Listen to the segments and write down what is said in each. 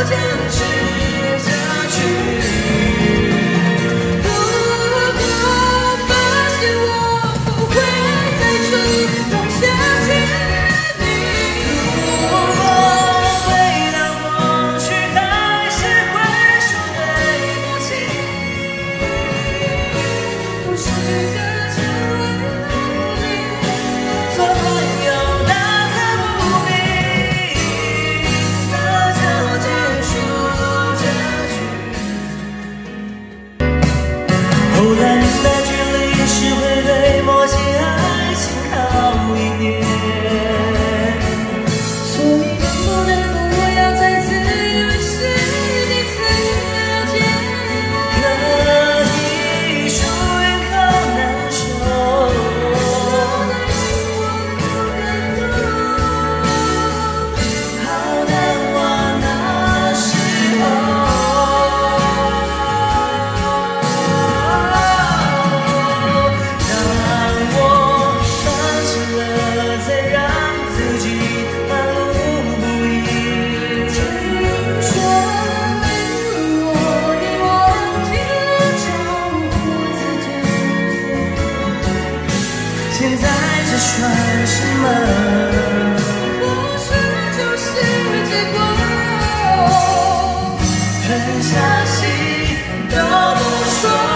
坚持下去。如果发现我不会再主动想起你，如果回到过去还是会说对不起，不是的成为了你，做朋友那可不必，那就结束这局。后来明白距离是会对某些爱情好一点，所以能不能不要再自以为是你才了解，那一束云好难收，好难忘那时候。当我放弃了，再让自己半路不依。听说我已忘记了照顾自己，现在这算什么？不是就是结果，很详细都不说。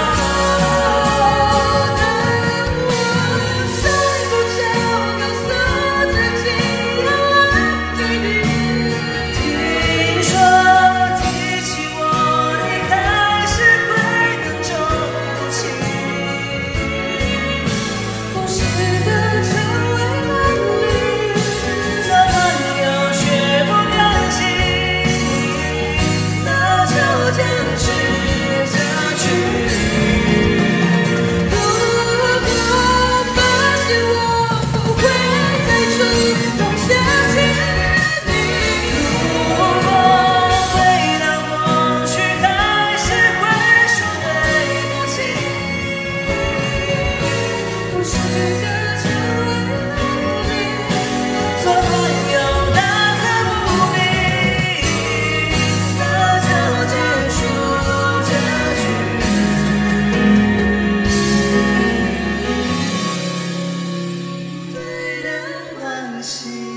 但我睡不着，告诉自己要爱对你。听说提起我，你还是会更重情，不是的成为了你，做朋友却不甘心，那就坚持下去。如果发现我不会再主动想起你，如果回到过去还是会说对不起，不是的成为了你，做朋友那可不必，那就结束这局。对的关系。